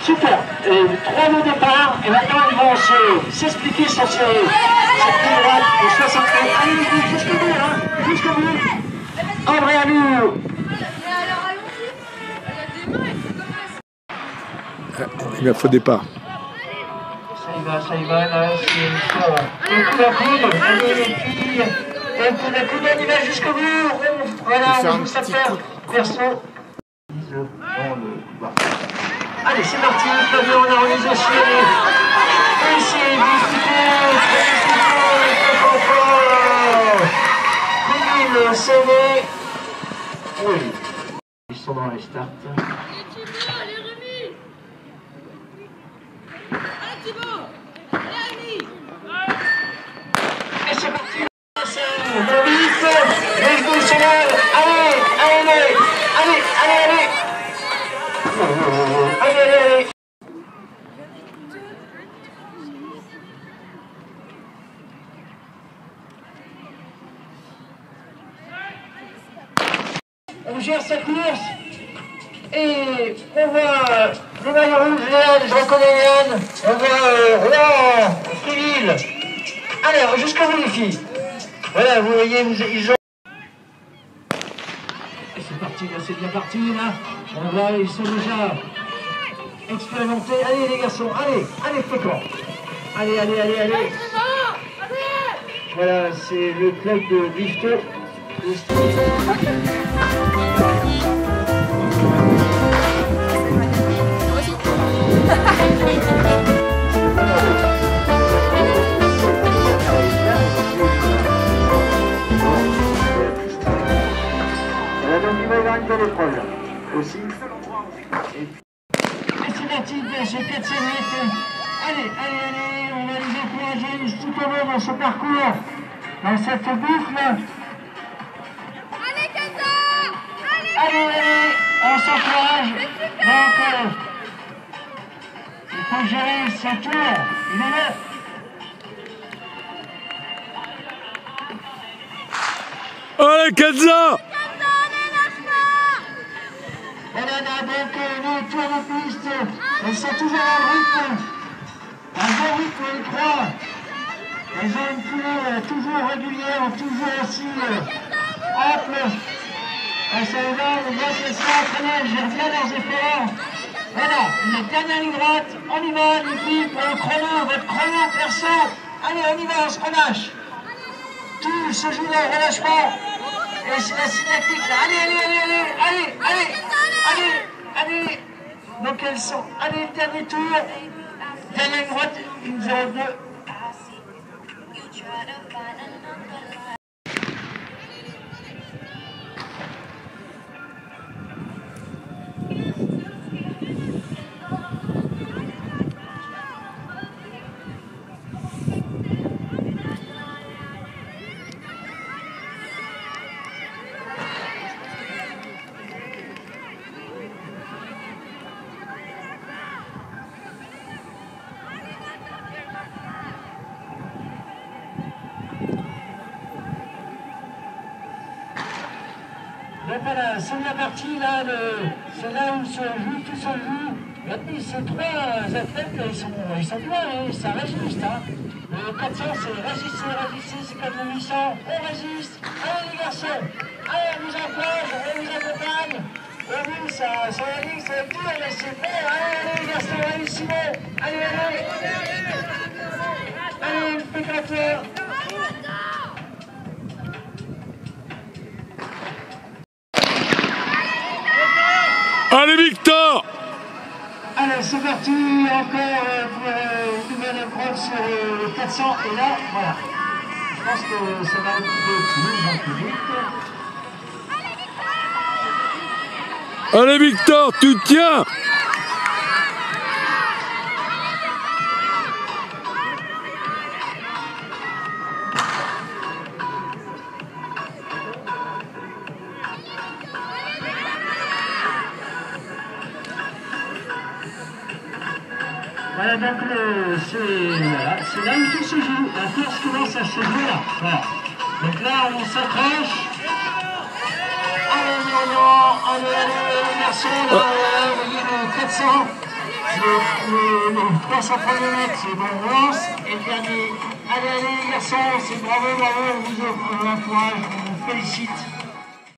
super. 3 au départ, et maintenant ils vont s'expliquer sur cette ligne droite au 60 mètres. Allez, jusqu'au bout, hein, jusqu'au bout. André Alou. Il a faux départ. Ça y va, là, c'est fort. Un coup d'un coude, allez les filles. Un coup d'un coude, on y va jusqu'au bout. Voilà, on joue sa paire. Perso. Allez, c'est parti, Fabien, on a remis au ciel. Et c'est disputé, très fort. Commune, sauvé. Oui. Ils sont dans les starts. Et c'est parti. Bon, vite. Les genoux sont là. Allez. Allez. On gère sa course et on voit les maillots rouges, Léane, je reconnais Léane, on voit Roland, Cyril. Alors, jusqu'à vous les filles. Voilà, vous voyez, ils ont... Et c'est parti, là, c'est bien parti, là. On voit, ils sont déjà expérimentés. Allez les garçons, allez, fécond. Allez. Voilà, c'est le club de Bifto. Donc il va y avoir une belle épreuve aussi. Et c'est parti, j'ai 4 minutes. Allez, on va les encourager tout au long dans ce parcours, dans cette boucle. Allez, Kenza! Allez, on s'encourage. Donc, il faut gérer ce tour. Il est là. Allez, Kenza! Voilà, donc le tour de piste, elles sont toujours en rythme. Elles ont rythme, les 3. Elles ont une couleur toujours régulière, toujours aussi ample. Ça va, on voit qu'elles sont entraînées, elles gèrent bien leurs efforts. Voilà, la dernière ligne droite, on y va, les filles, pour le chrono, votre chrono perso. Allez, on y va, on se relâche. Tout se joue là, relâchement. Et c'est la cinétique là. Allez. Donc elles sont. Allez, dernier tour. Dernière droite, une 0-2. Donc voilà, c'est la partie là, c'est là où tout se joue. Et puis ces 3 athlètes, ils sont bien, hein, ça résiste. Hein. Le 400, c'est résister, c'est comme le 800, on résiste. Allez les garçons, allez, on vous encourage, on vous accompagne. Oui, ça la ligne, ça va être dur, mais c'est bon. Allez les garçons, allez Simon, allez. Allez, une pécateur. Allez, Victor! Allez, c'est parti, encore pour une nouvelle épreuve sur le 400. Et là, voilà. Je pense que ça va un petit peu plus vite. Allez, Victor, tu tiens! Voilà, donc c'est là où tout se joue. La course commence à se jouer là. Voilà. Donc là, on s'accroche. Allez, les garçons, là, vous voyez le 400. Le 332 mètres, c'est bon lance. Et le dernier, allez, garçons, c'est bravo, bravo, on vous encourage, on vous félicite.